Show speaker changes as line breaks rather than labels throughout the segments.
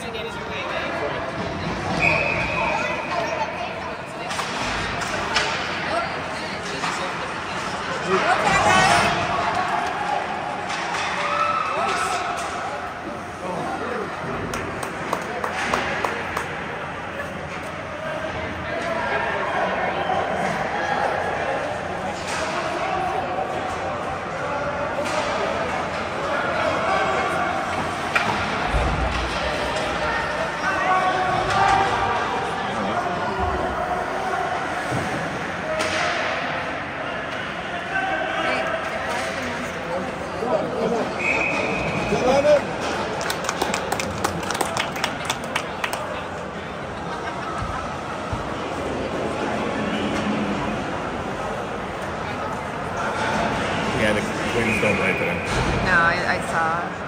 Yeah, the wings don't right there.
No, I saw.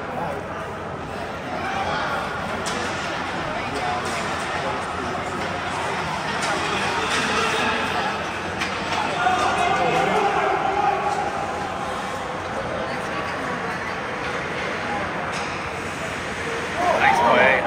Nice play.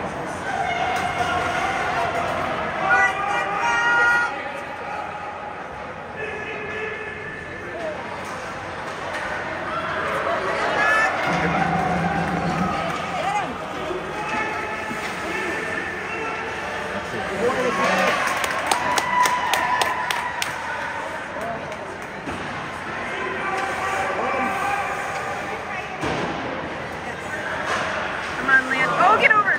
Come on, Lance. Oh, get over!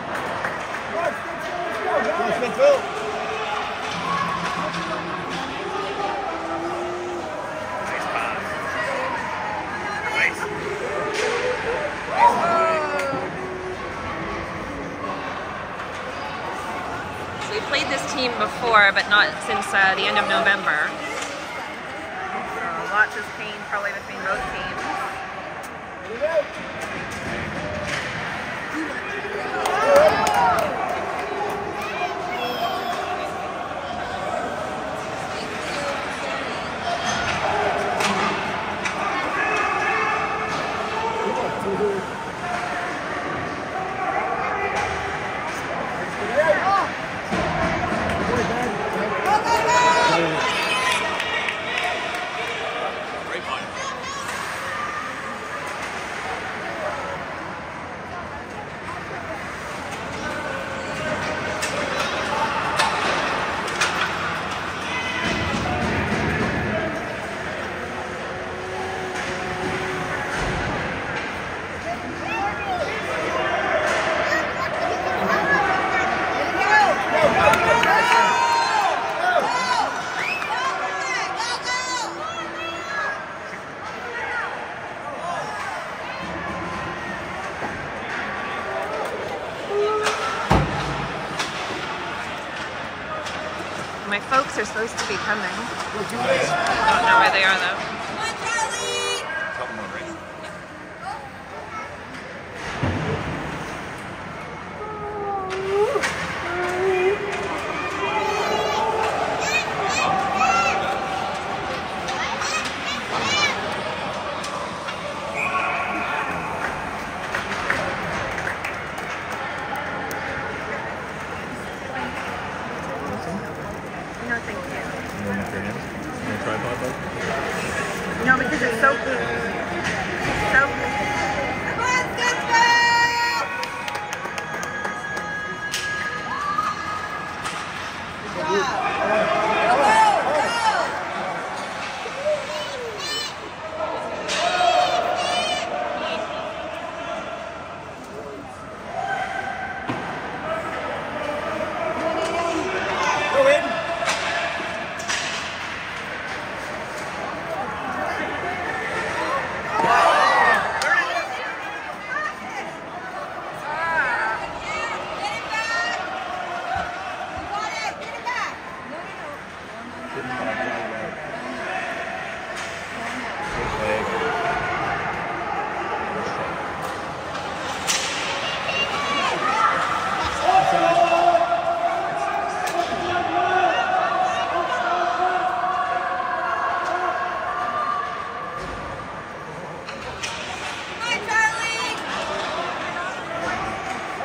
Nice pass. Nice.
So we played this team before, but not since the end of November. So lots of pain probably between both teams. My folks are supposed to be coming. I don't know where they are though.
Couple more rings.
No, thank you.
You want my hands? You want a tripod, bud?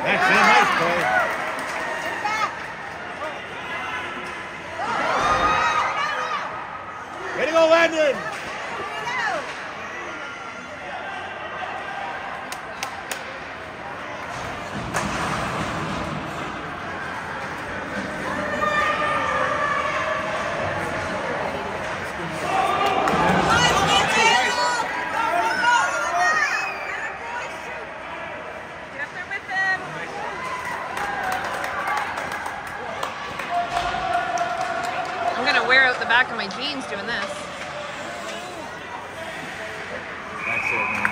Nice, man. Nice play. Way to go, Landon!
I'm gonna wear out the back of my jeans doing this.
That's it, man.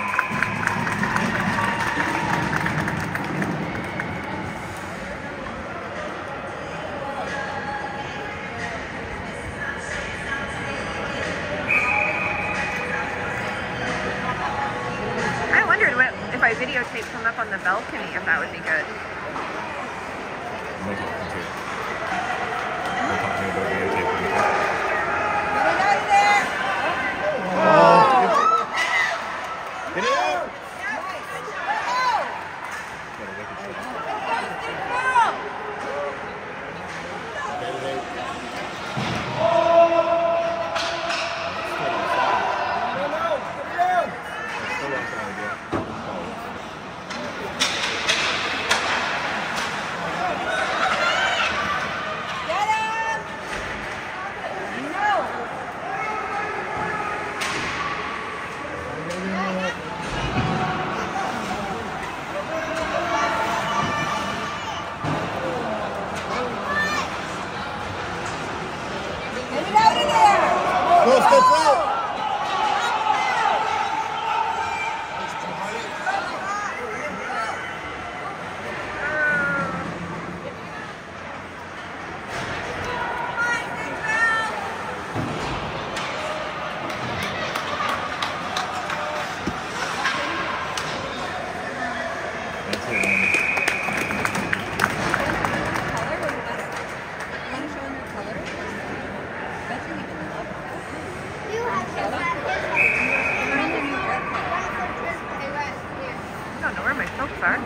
I wondered if I videotaped him up on the balcony, if that would be good.
No talking to. No talking about videotaping. Get it out! Got a wicked shot. Get it out. Still offside, yeah. Go, step out! That's it, man.
I don't know where my soaps are.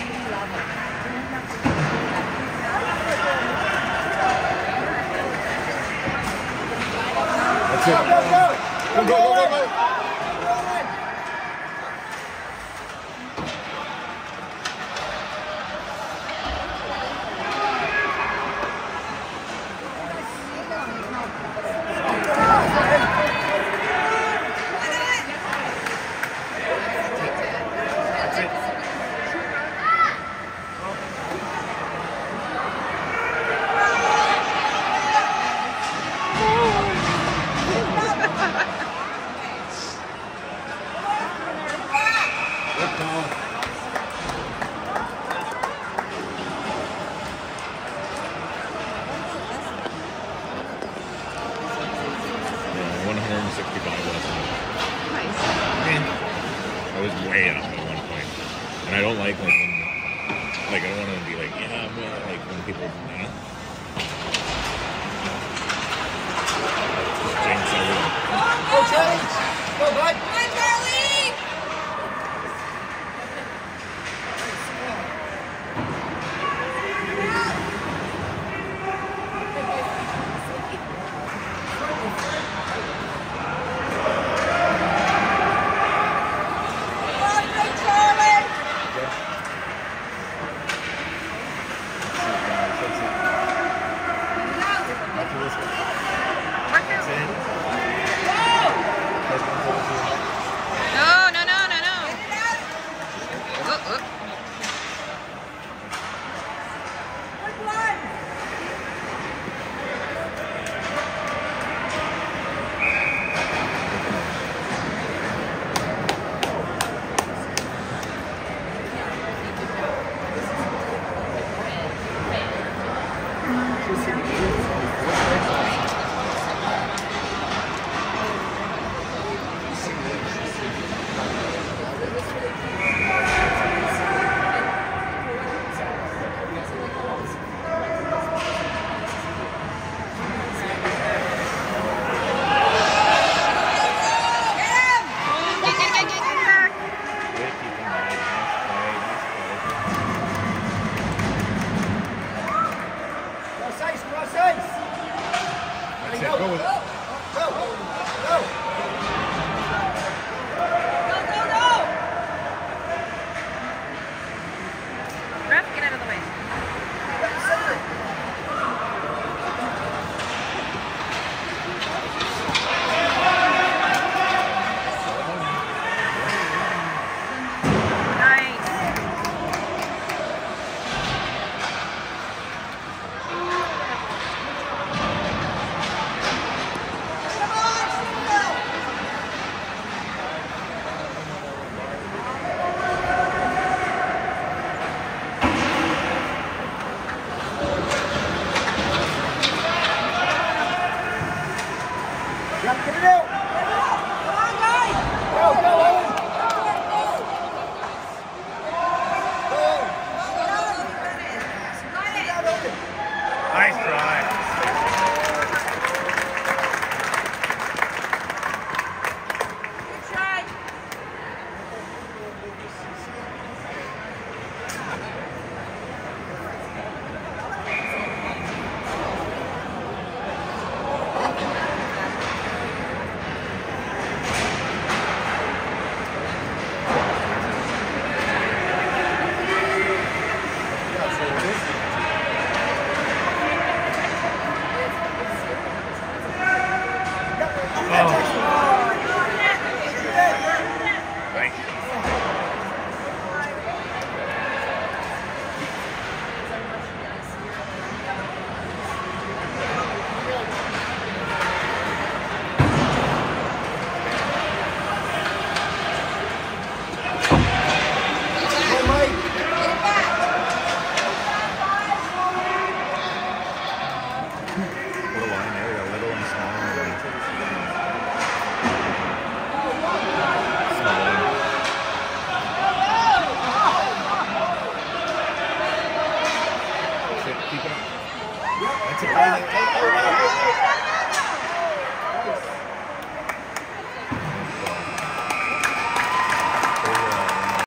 That's it. Go, go, go, go, go. Yeah, 165 less.
Nice.
I was way up at one point, and I don't like when, I don't want to be like, yeah, I'm like when people, you know. Just jinx everything.
Go, Charlie! Go, bud!